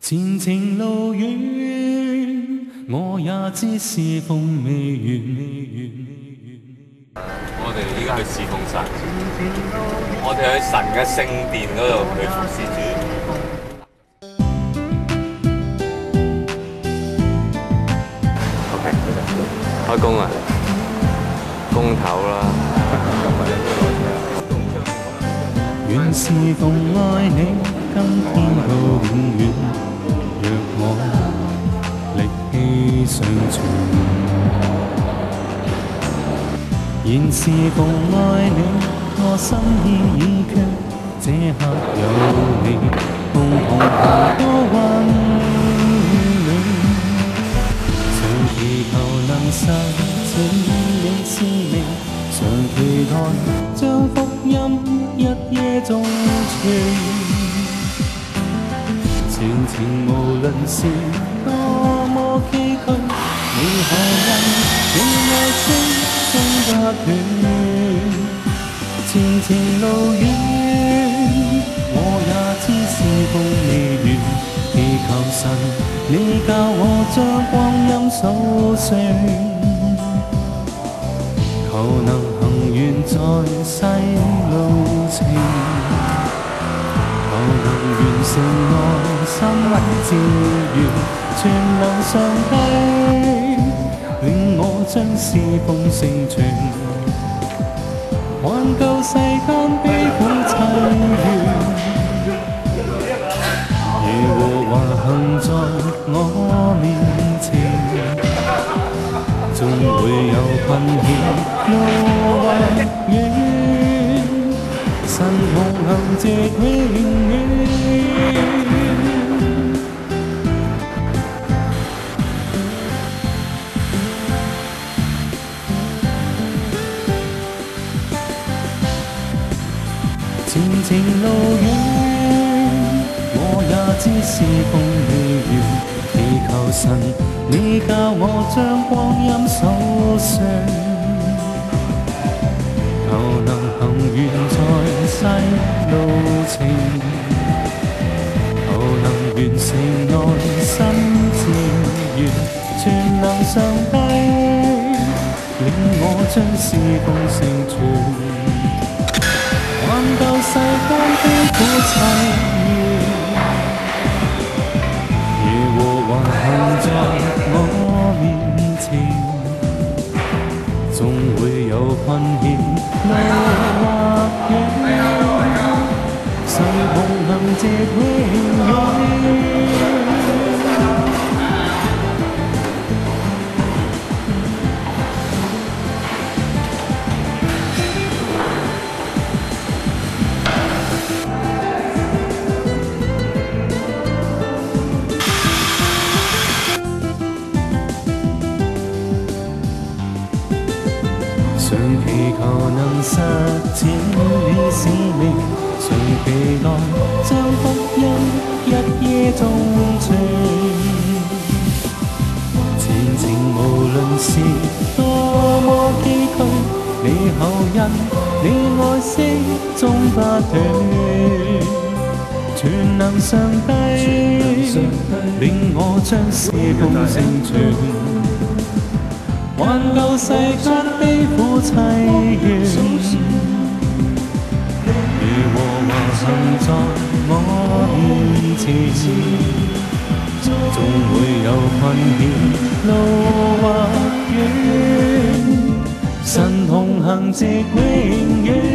前程路遠，我也知是奉未完。 我哋依家去侍奉神，我哋去神嘅聖殿嗰度去服侍主。OK， 開工啊！工頭啦。 願是奉愛你，今天到永遠。若我力氣尚存，現是奉愛你，我心意已決，這刻有你，共同行多溫暖。常祈求能實踐你使命，常期待將福音一夜中傳。前程無論是多麼崎嶇，你何人你愛聲中不斷。前程路遠，我也知是奉未完。祈求神，你教我將光陰數算，求能行完在世路程。求能完成內心志願，全能上帝令我將侍奉成全，挽救世間悲苦凄怨。耶和華行在我面前，總會有困險路或遠，神同行直永遠。前程路遠，我也知是奉未完。祈求神，你教我將光陰數算，求能行完在世路程，求能完成內心志願。全能上帝令我將侍奉成全，挽救世間悲苦凄怨。耶和華行在我面前，總會有困險路或遠，神同行直永遠。常祈求能實踐你使命，常期待將福音一夜中傳。前程無論是多麼崎嶇，你後因你愛惜終不斷。全能上帝令我將侍奉成全，挽救世間悲苦凄怨。耶和華行在我面前，總會有困險路或遠，神同行直永遠。